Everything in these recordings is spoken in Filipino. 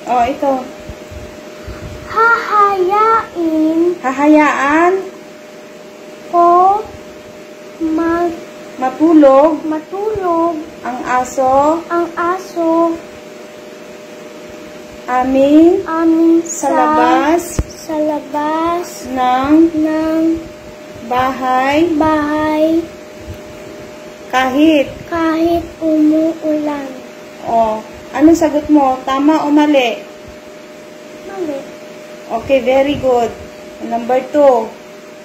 Oh, ito. Hahayaan ko matulog ang aso amin sa labas ng bahay kahit umuulan. Oh, anong sagot mo? Tama o mali? Mali. Okay, very good. Number 2.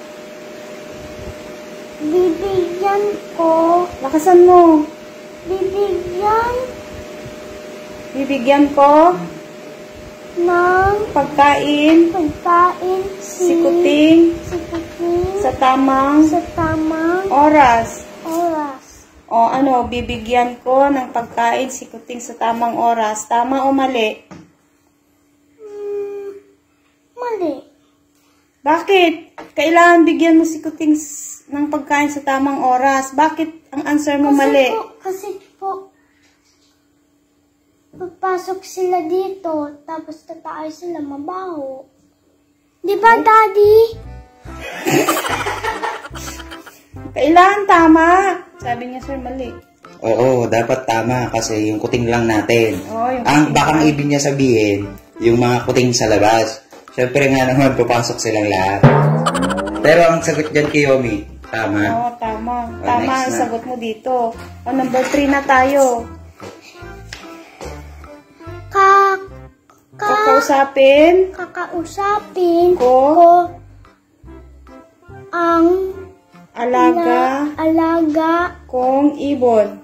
Lakasan mo. Bibigyan ko ng pagkain si Kuting sa tamang oras. O ano, bibigyan ko ng pagkain si Kuting sa tamang oras. Tama o mali? Mali. Bakit? Kailangan bigyan mo si Kuting ng pagkain sa tamang oras. Bakit ang answer mo mali? Kasi po, papasok sila dito, tapos tataay sila mabaho. Di ba, Daddy? Kailangan tama. Sabi niya, sir, mali. Oo, dapat tama kasi yung kuting lang natin. Oo, yung Ang kuting baka lang. ang ibig niya sabihin, yung mga kuting sa labas. Siyempre nga naman, papasok silang lahat. Pero ang sagot dyan, Kiyomi, tama. Oo, tama. Oh, Tama next ang na. sagot mo dito. O, number 3 na tayo. Kakausapin Kakausapin ko ang alaga kong ibon.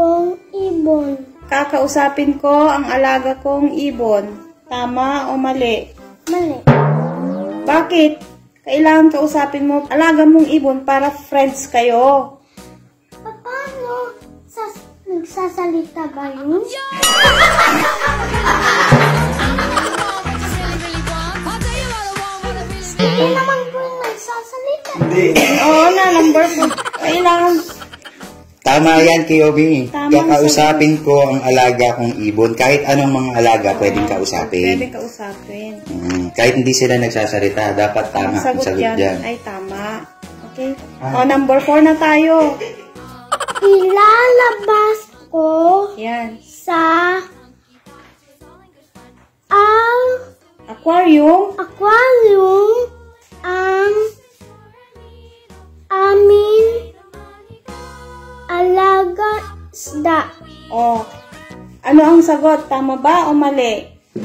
Kakausapin ko ang alaga kong ibon. Tama o mali? Mali. Bakit? Kailangan kausapin mo alaga mong ibon para friends kayo. Paano? Nagsasalita ba yun? Hindi naman po yung nagsasalita. Hindi. Oo na, number 4. Kailangan Tama yan, Kiyomi. Tama Kakausapin ko ang alaga kong ibon. Kahit anong mga alaga pwedeng kausapin. pwede kausapin. Kahit hindi sila nagsasalita, dapat tama ang Sagot sagot yan dyan. ay tama. Okay? O, number 4 na tayo. Ilalabas ko Yan. sa Aquarium. ang aming alaga isda. O, ano ang sagot? Tama ba o mali?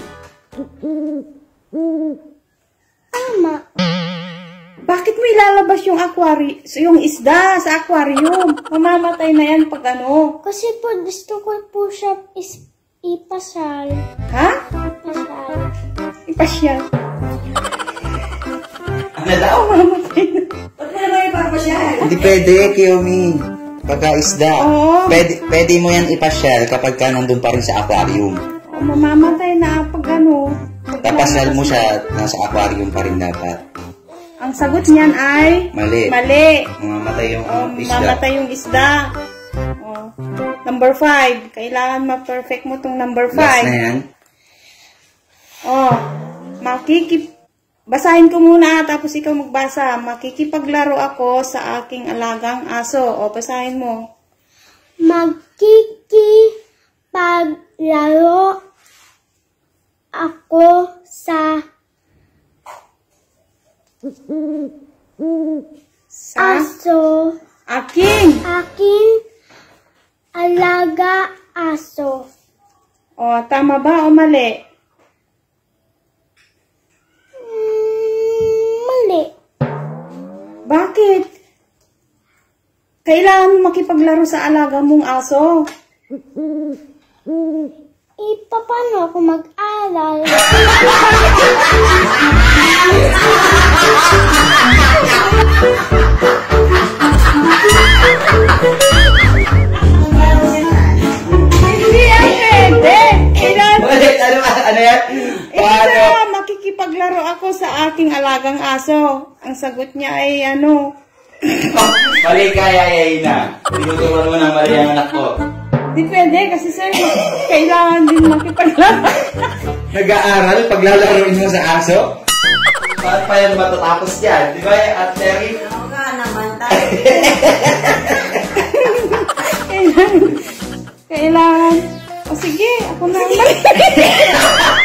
Tama. Bakit mo ilalabas yung isda sa aquarium? Mamamatay na yan pag ano. Kasi po gusto ko po siya ipasal. Ha? Ipasal. Ipasyal. Ano daw? Mamamatay na. Ba't mo naman ipapasyal? Hindi pwede, Kiyomi. Pagka-isda. Oo. Pwede mo yan ipasyal kapag ka nandun pa rin sa aquarium. O, mamamatay na pag ano. Tapasyal mo siya, nasa aquarium pa rin dapat. Ang sagot niyan ay Mali. mali. Mamamatay yung O, isda. mamatay yung isda. O, number 5. Kailangan ma-perfect mo tong number 5. Last na yan. Oh, basahin ko muna tapos ikaw magbasa. Makikipaglaro ako sa aking alagang aso. O, basahin mo. Magkikipaglaro ako sa aso. Aking. Aking alaga aso. O, tama ba o mali? Mali. Bakit? Kailangan makipaglaro sa alaga mong aso. Paano ako mag-aral? Hindi yan pwede. Kailangan Ano yan? Paano? makikipaglaro ako sa aking alagang aso. Ang sagot niya ay ano? Mali kaya na. Tinuturuan mo ng mali ang anak ko. Di pwede kasi sir, kailangan din makipaglaro. Nag-aaral paglalaroin mo sa aso? Paano pa yan matatapos yan? Di ba, At Terry? Oo nga naman tayo. Kailangan. O sige, ako na lang.